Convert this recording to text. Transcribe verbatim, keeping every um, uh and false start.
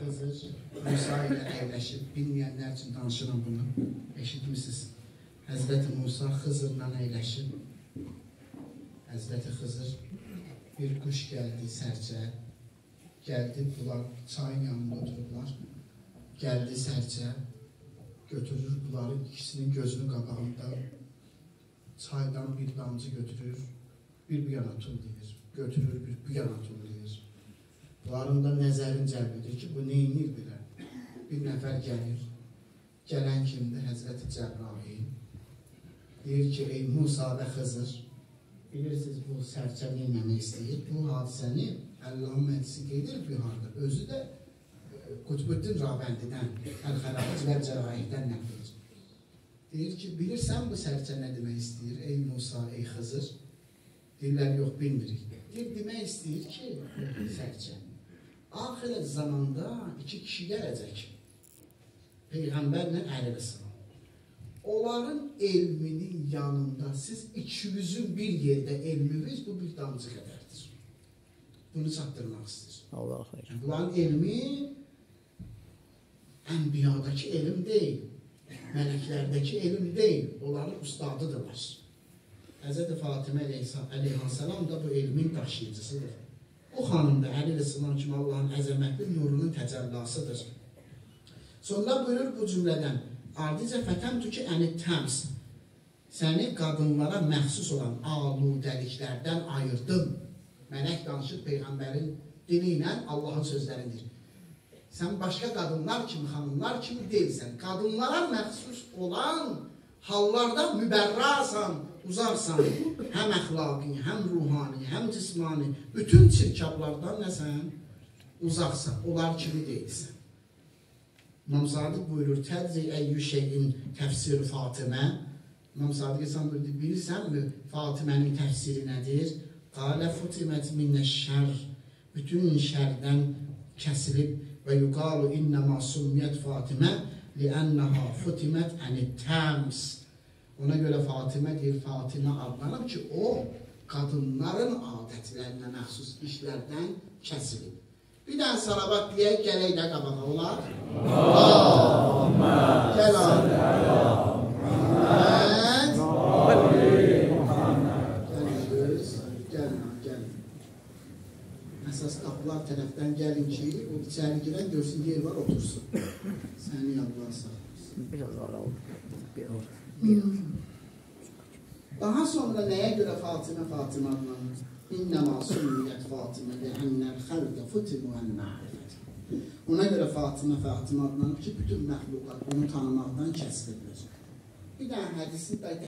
Xızır Musa ilə əyləşib, bilməyənlər üçün danışıram bunu, eşitmişsiniz. Həzrəti Musa Xızırla əyləşib, Həzrəti Xızır bir quş gəldi sərcə, gəldi bunlar çayın yanında otururlar, gəldi sərcə, götürür bunların ikisinin gözünün qabağında, çaydan bir damcı götürür, bir bu yana tullayır, götürür bir bu yana tullayır. Bunların da nəzərin cəlb edir ki, bu neyinir belə? Bir nəfər gəlir, gələn kimdir? Həzrəti Cəbrail. Deyir ki, ey Musa və Xızır, bilirsiniz bu sərçə neynəmək istəyir? Bu hadisəni Allahın məclisi qeydir bir harda. Özü də Qutbuddin Ravəndidən, Əl-Xəlaqıc və Cəraihdən nəqlir. Deyir ki, bilirsən bu sərçə nə demək istəyir? Ey Musa, ey Xızır. Deyirlər, yox, bilmirik. Deyir, demək istəyir ki, sərçə. Axirət zamanda iki kişi gələcək. Peyğəmbərlə Əleyhisselam. Onların elminin yanında siz ikimizin bir yerdə elmimiz bu bir damcı qədərdir. Bunu çatdırmaq istəyir. Allah xeyr. Bunların elmi Ənbiyadakı elm deyil. Mələklərdəki elm deyil. Onların ustadıdırlar. Həzrəti Fatimə əleyhissalam da bu elmin daşıyıcısıdır. O xanım da əleyhissalam kimi Allahın əzəmətli nurunun təcəllasıdır. Sonra buyurur bu cümlədən, ardicə fətəmtü ki əni təms, səni qadınlara məxsus olan aludəliklərdən ayırdım. Mələk danışır Peyğəmbərin dili ilə Allahın sözləridir. Sən başqa qadınlar kimi, xanımlar kimi deyilsən. Qadınlara məxsus olan hallarda mübərrasan, uzarsan, həm əxlaqi, həm ruhani, həm cismani, bütün çirkablardan nəsən? Uzaqsan, onlar kimi deyilsən. İmam Sadiq buyurur, tədri əyyü şeyin təfsiri Fatimə. İmam Sadiq insan buyurdu, bilirsənmi Fatimənin təfsiri nədir? Qalə futimət minə şər, bütün şərdən kəsilib və yuqalu innəmə summiyyət Fatimə liənnəha futimət əni təms. Ona görə Fatimə deyir, Fatimə adlanıb ki, o qadınların adətlərinə məxsus işlərdən kəsilib. Bir dənə salavat deyək, gələk də qabağa olar. Allahümə sələ Muhammed Gəliniz, gəlin, gəlin. Əsas qapılar tərəfdən gəlin ki, o içəri girən görsün, yer var, otursun. Səni Allah sağlasın. Biraz ara oldu. Bir ara. Daha sonra nəyə görə Fatimə Fatimə adlanır? İnnəmə sümmiyyət Fatimə ləənnəl xəlqə futimu ən-mərifət. Ona görə Fatimə Fatimə adlanır ki, bütün məxluqat onu tanımaqdan kəsb edilir. Bir dənə hədisi